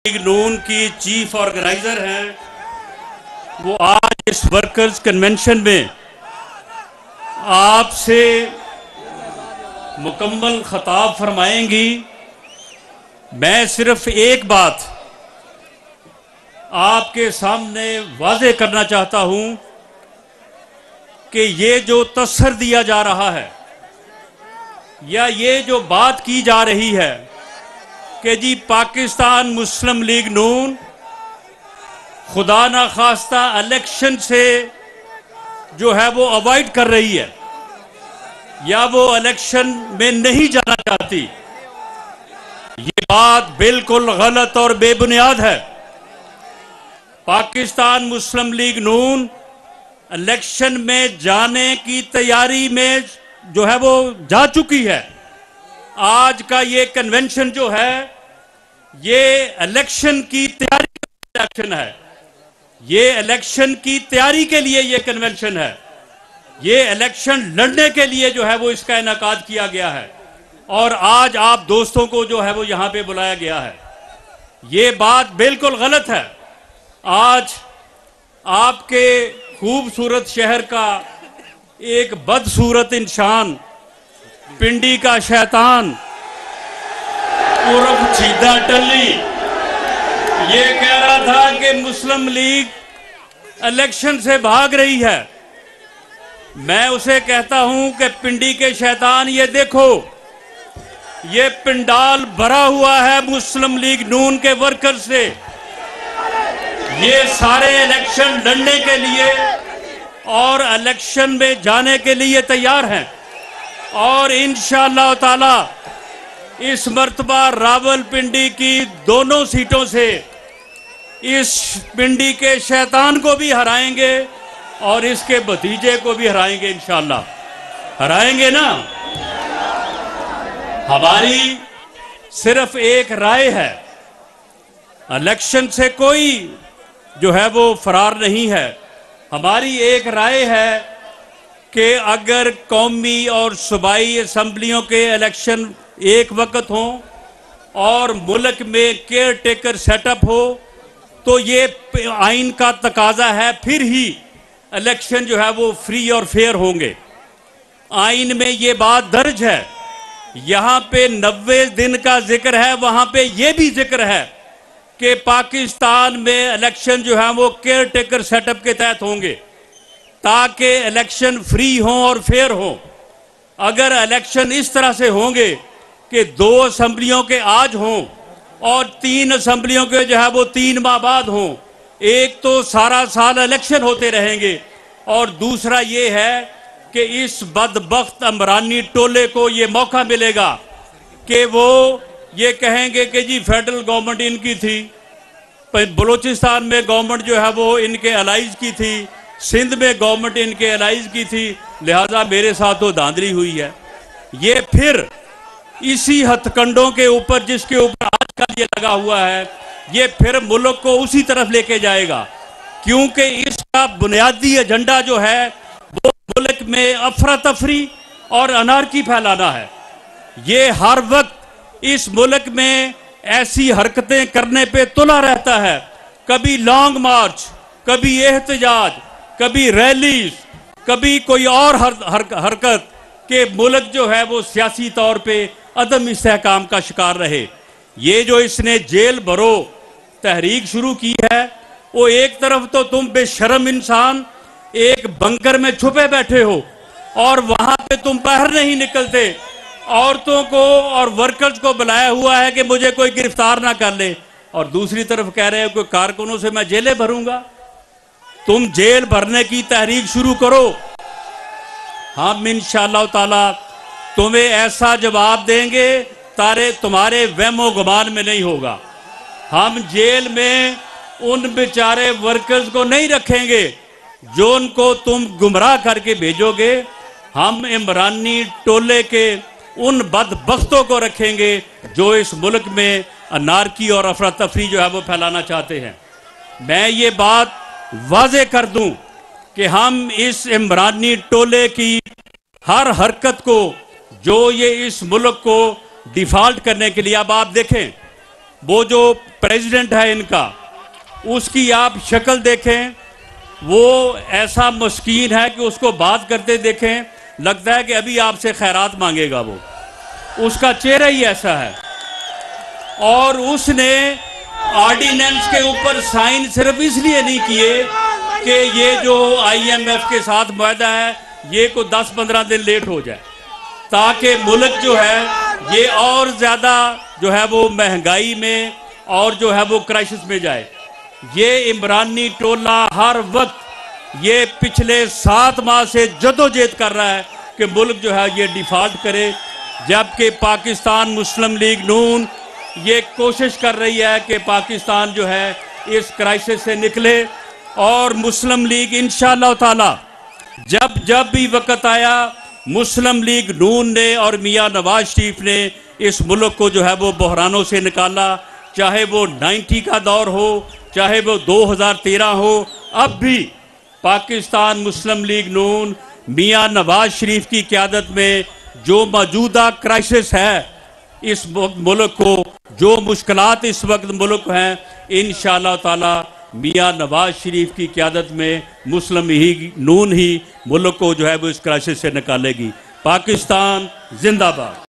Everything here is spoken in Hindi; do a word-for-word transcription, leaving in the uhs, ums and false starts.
लीग नून की चीफ ऑर्गेनाइजर हैं, वो आज इस वर्कर्स कन्वेंशन में आपसे मुकम्मल खिताब फरमाएंगी। मैं सिर्फ एक बात आपके सामने वाज़ेह करना चाहता हूं कि ये जो तस्सर दिया जा रहा है या ये जो बात की जा रही है कि जी पाकिस्तान मुस्लिम लीग नून खुदा ना खास्ता इलेक्शन से जो है वो अवॉइड कर रही है या वो इलेक्शन में नहीं जाना चाहती, ये बात बिल्कुल गलत और बेबुनियाद है। पाकिस्तान मुस्लिम लीग नून इलेक्शन में जाने की तैयारी में जो है वो जा चुकी है। आज का ये कन्वेंशन जो है ये इलेक्शन की तैयारी का इलेक्शन है, ये इलेक्शन की तैयारी के लिए ये कन्वेंशन है, ये इलेक्शन लड़ने के लिए जो है वो इसका इनेकाद किया गया है और आज आप दोस्तों को जो है वो यहाँ पे बुलाया गया है। ये बात बिल्कुल गलत है। आज आपके खूबसूरत शहर का एक बदसूरत इंसान, पिंडी का शैतान उर्फ छीदा टल्ली, ये कह रहा था कि मुस्लिम लीग इलेक्शन से भाग रही है। मैं उसे कहता हूं कि पिंडी के शैतान, ये देखो ये पिंडाल भरा हुआ है मुस्लिम लीग नून के वर्कर से। ये सारे इलेक्शन लड़ने के लिए और इलेक्शन में जाने के लिए तैयार हैं और इंशाअल्लाह ताला इस मर्तबा रावलपिंडी की दोनों सीटों से इस पिंडी के शैतान को भी हराएंगे और इसके भतीजे को भी हराएंगे। इंशाअल्लाह हराएंगे ना। हमारी सिर्फ एक राय है, इलेक्शन से कोई जो है वो फरार नहीं है। हमारी एक राय है कि अगर कौमी और सूबाई असम्बलियों के इलेक्शन एक वक्त हों और मुल्क में केयर टेकर सेटअप हो तो ये आइन का तकाजा है, फिर ही इलेक्शन जो है वो फ्री और फेयर होंगे। आइन में ये बात दर्ज है, यहाँ पे नब्बे दिन का जिक्र है, वहाँ पे ये भी जिक्र है कि पाकिस्तान में इलेक्शन जो है वो केयर टेकर सेटअप के तहत होंगे ताकि इलेक्शन फ्री हों और फेयर हों। अगर इलेक्शन इस तरह से होंगे कि दो असम्बलियों के आज हों और तीन असम्बलियों के जो है वो तीन माह बाद हों, एक तो सारा साल इलेक्शन होते रहेंगे और दूसरा ये है कि इस बदबख्त अमरानी टोले को ये मौका मिलेगा कि वो ये कहेंगे कि जी फेडरल गवर्नमेंट इनकी थी, बलूचिस्तान में गवर्नमेंट जो है वो इनके अलाइज की थी, सिंध में गवर्नमेंट इनके अलाइज की थी, लिहाजा मेरे साथ तो धांधली हुई है। ये फिर इसी हथकंडों के ऊपर जिसके ऊपर आजकल ये लगा हुआ है, ये फिर मुल्क को उसी तरफ लेके जाएगा, क्योंकि इसका बुनियादी एजेंडा जो है वो मुल्क में अफरा तफरी और अनारकी फैलाना है। ये हर वक्त इस मुल्क में ऐसी हरकतें करने पे तुला रहता है, कभी लॉन्ग मार्च, कभी एहतजाज, कभी रैली, कभी कोई और हर, हर, हरकत के मुल्क जो है वो सियासी तौर पे अदम इस्तेहकाम का शिकार रहे। ये जो इसने जेल भरो तहरीक शुरू की है, वो एक तरफ तो तुम बेशर्म इंसान एक बंकर में छुपे बैठे हो और वहां पे तुम बाहर नहीं निकलते, औरतों को और वर्कर्स को बुलाया हुआ है कि मुझे कोई गिरफ्तार ना कर ले, और दूसरी तरफ कह रहे हो कि कारकुनों से मैं जेलें भरूंगा। तुम जेल भरने की तहरीक शुरू करो, हम इंशाअल्लाह ताला तुम्हें ऐसा जवाब देंगे तारे तुम्हारे वहमो गुमान में नहीं होगा। हम जेल में उन बेचारे वर्कर्स को नहीं रखेंगे जो उनको तुम गुमराह करके भेजोगे, हम इमरानी टोले के उन बदबख्तों को रखेंगे जो इस मुल्क में अनारकी और अफरा तफरी जो है वो फैलाना चाहते हैं। मैं ये बात वाज़ेह कर दूं कि हम इस इमरानी टोले की हर हरकत को जो ये इस मुल्क को डिफॉल्ट करने के लिए, अब आप देखें वो जो प्रेसिडेंट है इनका, उसकी आप शक्ल देखें, वो ऐसा मस्कीन है कि उसको बात करते देखें लगता है कि अभी आपसे खैरात मांगेगा। वो उसका चेहरा ही ऐसा है। और उसने ऑर्डिनेंस के ऊपर साइन सिर्फ इसलिए नहीं किए कि ये जो आईएमएफ के साथ मुआहदा है ये को दस पंद्रह दिन लेट हो जाए, ताकि मुल्क जो है ये और ज़्यादा जो है वो महंगाई में और जो है वो क्राइसिस में जाए। ये इमरानी टोला हर वक्त ये पिछले सात माह से जदोजहद कर रहा है कि मुल्क जो है ये डिफॉल्ट करे, जबकि पाकिस्तान मुस्लिम लीग नून ये कोशिश कर रही है कि पाकिस्तान जो है इस क्राइसिस से निकले। और मुस्लिम लीग इंशाअल्लाह ताला जब जब भी वक्त आया, मुस्लिम लीग नून ने और मियां नवाज शरीफ ने इस मुल्क को जो है वो बहरानों से निकाला, चाहे वो नब्बे का दौर हो, चाहे वो दो हज़ार तेरह हो। अब भी पाकिस्तान मुस्लिम लीग नून मियां नवाज शरीफ की क़यादत में जो मौजूदा क्राइसिस है इस मुल्क को, जो मुश्किलात इस वक्त मुल्क हैं, इंशाअल्लाह ताला मियां नवाज शरीफ की क़यादत में मुस्लिम ही नून ही मुल्क को जो है वो इस क्राइसिस से निकालेगी। पाकिस्तान जिंदाबाद।